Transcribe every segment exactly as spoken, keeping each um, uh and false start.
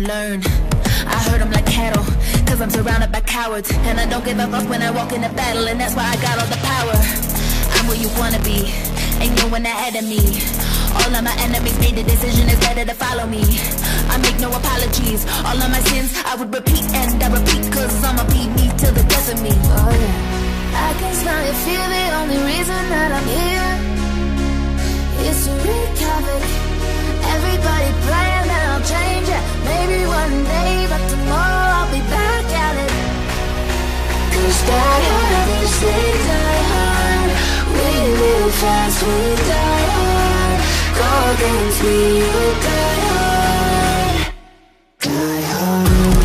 learn. I hurt them like cattle, cause I'm surrounded by cowards. And I don't give a fuck when I walk in the battle, and that's why I got all the power. I'm where you wanna be, and you're one ahead of me. All of my enemies made the decision, it's better to follow me. I make no apologies, all of my sins I would repeat and I repeat, cause I'ma be me till the death of me. Oh yeah, I can smell your fear, the only reason that I'm here is to wreak havoc. Everybody praying that I'll change it, maybe one day, but tomorrow I'll be back at it. Cause die hard, these days die hard. We live fast, we die hard. Go against me, you die hard. Die hard.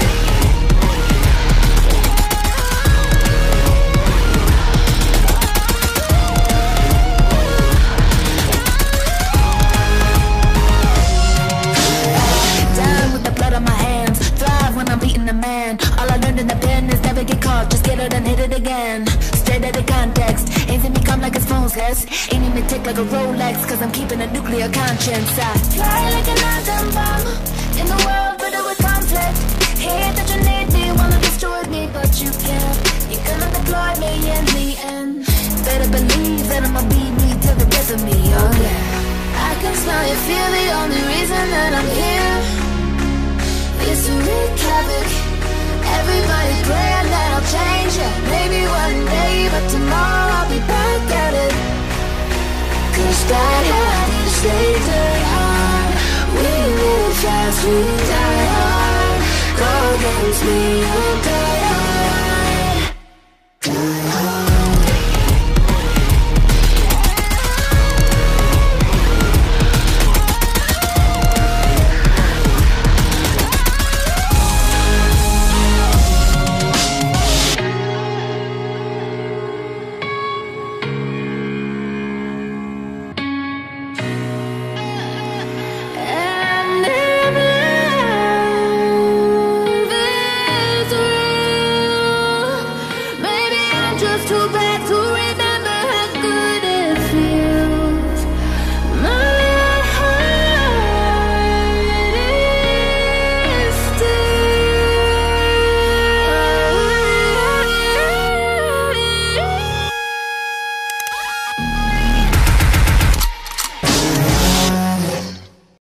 Down with the blood on my hands, thrive when I'm beating a man. All I learned in the pen is never get caught, just get it and hit it again. Straight out of context, ain't see me come like it's phone's less. Ain't even tick like a Rolex, cause I'm keeping a nuclear conscience. I fly like an atom bomb in the world, but with conflict. Hate that you need me, wanna destroy me, but you can't. You cannot deploy me in the end. Better believe that I'ma be me till the death of me. Oh yeah, I can smell your fear, the only reason that I'm here is to wreak havoc. Everybody praying that I'll change it, maybe one day, but tomorrow I'll be back at it. Cause die hard, you stay die hard. We live fast, we die hard. Go against me,